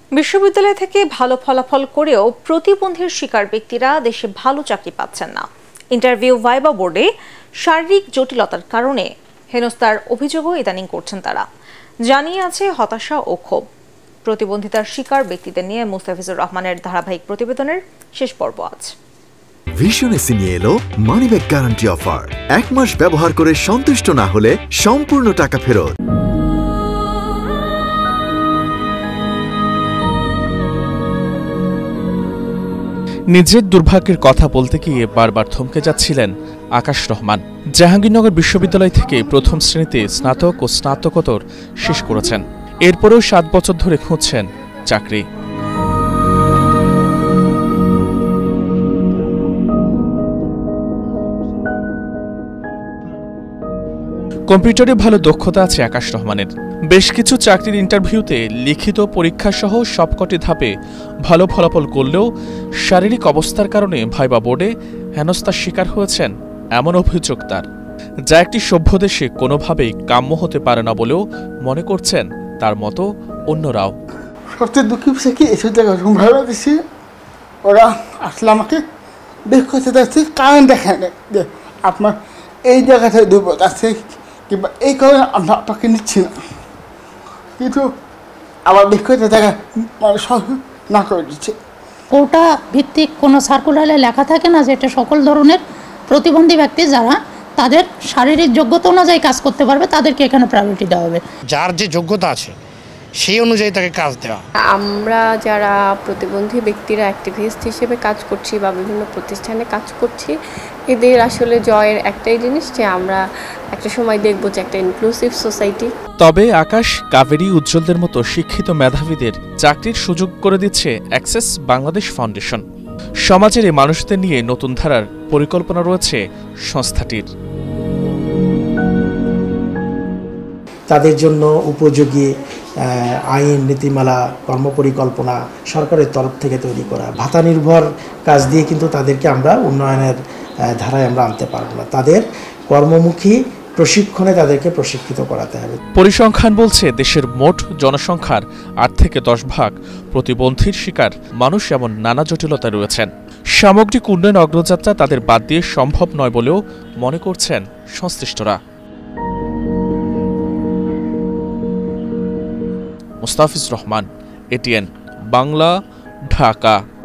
বিশ্ববিদ্যালয় থেকে ভালো ফলাফল করেও প্রতিবন্ধীর শিকার ব্যক্তিরা দেশে ভালো চাকরি পাচ্ছেন না। ইন্টারভিউ ভাইবা বোর্ডে শারীরিক জটিলতার কারণে হেনস্থার অভিযোগও ইদানিং করছেন তারা। জানিয়ে আছে হতাশা ও ক্ষোভ। প্রতিবন্ধিতার শিকার ব্যক্তিদের নিয়ে মুস্তাফিজুর রহমানের ধারাবাহিক প্রতিবেদনের শেষ পর্ব আজ। ভিশন এসি নিয়ে এলো মানিব্যাগ গ্যারান্টি অফার। 1 মাস ব্যবহার করে সন্তুষ্ট না হলে সম্পূর্ণ টাকা ফেরত। নিজের দুর্ভাগ্যের কথা বলতে গিয়ে বারবার থমকে যাচ্ছিলেন আকাশ রহমান। জাহাঙ্গীরনগর বিশ্ববিদ্যালয় থেকে প্রথম শ্রেণীতে স্নাতক ও স্নাতকোত্তর শেষ করেছেন। এরপরেও 7 বছর ধরে খুঁজছেন চাকরি। কম্পিউটারে ভালো দক্ষতা আছে আকাশ রহমানের। বেশ কিছু চাকরির ইন্টারভিউতে লিখিত পরীক্ষা সহ সবকটি ধাপে ভালো ফলাফল করলেও শারীরিক অবস্থার কারণে ভাইবা বোর্ডে হেনস্থার শিকার হয়েছেন এমন অভিযোগ তার, যা একটি সভ্য দেশে কোনোভাবেই কাম্য হতে পারে না বলেও মনে করছেন তার মতো অন্যরাও। সবচেয়ে দুঃখী বিষয় কি, এসব জায়গায় রুম ভাড়া দিচ্ছি, ওরা আসলে আমাকে বেশ করতে যাচ্ছে, কারণ দেখেন যে আপনার এই জায়গাটায় দুর্বল আছে কিংবা এই কারণে আমরা আপনাকে নিচ্ছি না, কিন্তু আবার বেশ করতে জায়গা মানে সব না করে দিচ্ছে। কোটা ভিত্তিক কোনো সার্কুলারে লেখা থাকে না যে এটা সকল ধরনের প্রতিবন্ধী ব্যক্তি যারা তাদের শারীরিক যোগ্যতা অনুযায়ী কাজ করতে পারবে তাদেরকে এখানে প্রায়োরিটি দেওয়া হবে। যার যে যোগ্যতা আছে সেই অনুযায়ী তাকে কাজ দেওয়া। আমরা যারা প্রতিবন্ধী ব্যক্তিরা অ্যাক্টিভিস্ট হিসেবে কাজ করছি বা বিভিন্ন প্রতিষ্ঠানে কাজ করছি, এদের আসলে জয়ের একটাই জিনিস যে আমরা একটা সময় দেখব যে একটা ইনক্লুসিভ সোসাইটি। তবে আকাশ, কাবেরী, উজ্জ্বলদের মতো শিক্ষিত মেধাবীদের চাকরির সুযোগ করে দিচ্ছে অ্যাক্সেস বাংলাদেশ ফাউন্ডেশন। সমাজের এই মানুষদের নিয়ে নতুন ধারার পরিকল্পনা রয়েছে সংস্থাটির। তাদের জন্য উপযোগী আইন, নীতিমালা, কর্মপরিকল্পনা সরকারের তরফ থেকে তৈরি করা। ভাতা নির্ভর কাজ দিয়ে কিন্তু তাদেরকে আমরা উন্নয়নের ধারায় আমরা আনতে পারব না। তাদের কর্মমুখী প্রশিক্ষণে তাদেরকে প্রশিক্ষিত করাতে হবে। পরিসংখ্যান বলছে দেশের মোট জনসংখ্যার 8 থেকে 10 ভাগ প্রতিবন্ধীর শিকার মানুষ এমন নানা জটিলতা রয়েছেন। সামগ্রিক উন্নয়ন অগ্রযাত্রা তাদের বাদ দিয়ে সম্ভব নয় বলেও মনে করছেন সংশ্লিষ্টরা। মুস্তাফিজুর রহমান, এটিএন বাংলা, ঢাকা।